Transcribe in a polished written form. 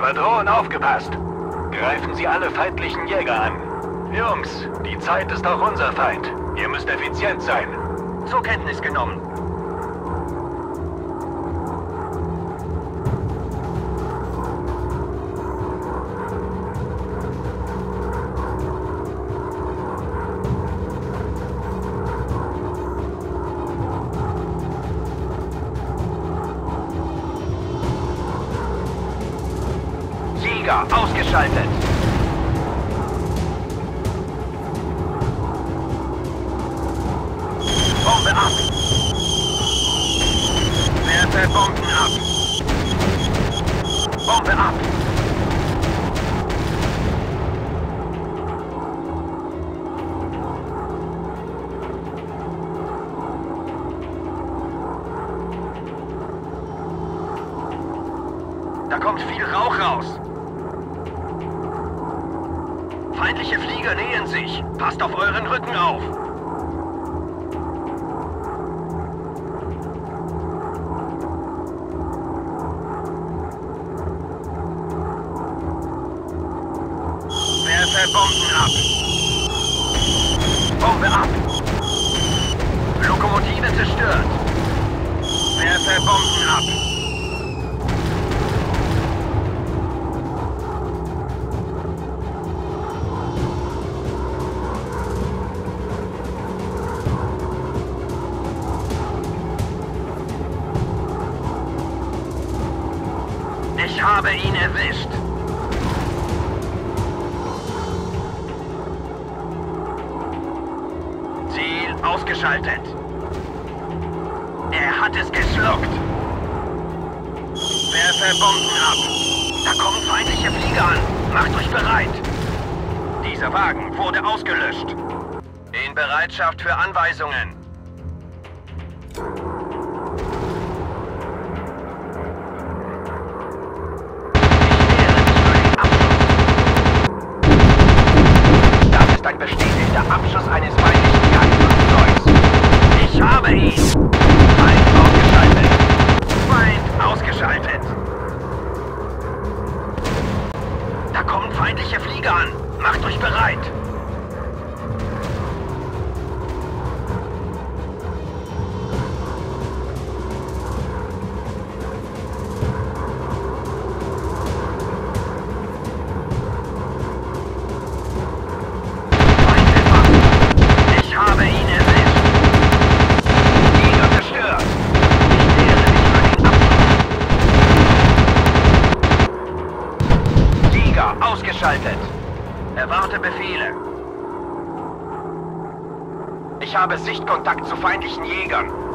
Schwadron, aufgepasst! Greifen Sie alle feindlichen Jäger an. Jungs, die Zeit ist auch unser Feind. Ihr müsst effizient sein. Zur Kenntnis genommen. Sieger ausgeschaltet. Bombe ab! Werfe Bomben ab! Bombe ab! Da kommt viel Rauch raus. Feindliche Flieger nähern sich. Passt auf euren Rücken auf. Werfe Bomben ab! Bombe ab! Lokomotive zerstört! Werfe Bomben ab! Ich habe ihn erwischt! Ausgeschaltet. Er hat es geschluckt. Werfe Bomben ab. Da kommen feindliche Flieger an. Macht euch bereit. Dieser Wagen wurde ausgelöscht. In Bereitschaft für Anweisungen. Das ist ein bestätigter Abschuss eines feindlichen Jagdflugzeugs. Ich habe ihn! Feind ausgeschaltet! Feind ausgeschaltet! Da kommen feindliche Flieger an! Macht euch bereit! Ausgeschaltet. Erwarte Befehle. Ich habe Sichtkontakt zu feindlichen Jägern.